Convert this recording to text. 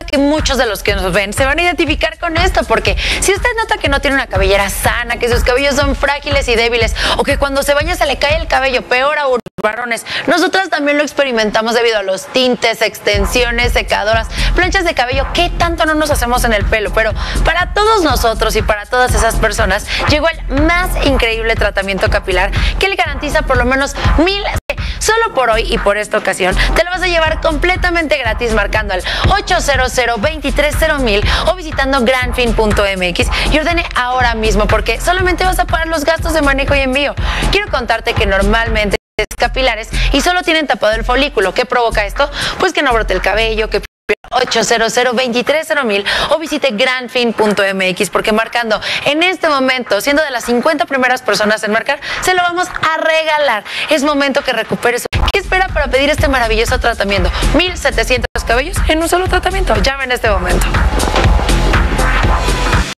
duda que muchos de los que nos ven se van a identificar con esto, porque si usted nota que no tiene una cabellera sana, que sus cabellos son frágiles y débiles, o que cuando se baña se le cae el cabello, peor aún, varones, nosotras también lo experimentamos debido a los tintes, extensiones, secadoras, planchas de cabello, ¿qué tanto no nos hacemos en el pelo? Pero para todos nosotros y para todas esas personas llegó el más increíble tratamiento capilar que le garantiza por lo menos 1000. Solo por hoy y por esta ocasión te lo vas a llevar completamente gratis marcando al 800-230-1000 o visitando granfin.mx y ordene ahora mismo, porque solamente vas a pagar los gastos de manejo y envío. Quiero contarte que normalmente capilares y solo tienen tapado el folículo. ¿Qué provoca esto? Pues que no brote el cabello, que 800-230-1000 o visite granfin.mx, porque marcando en este momento, siendo de las 50 primeras personas en marcar, se lo vamos a regalar. Es momento que recuperes. ¿Qué espera para pedir este maravilloso tratamiento? 1700 cabellos en un solo tratamiento. Llama en este momento.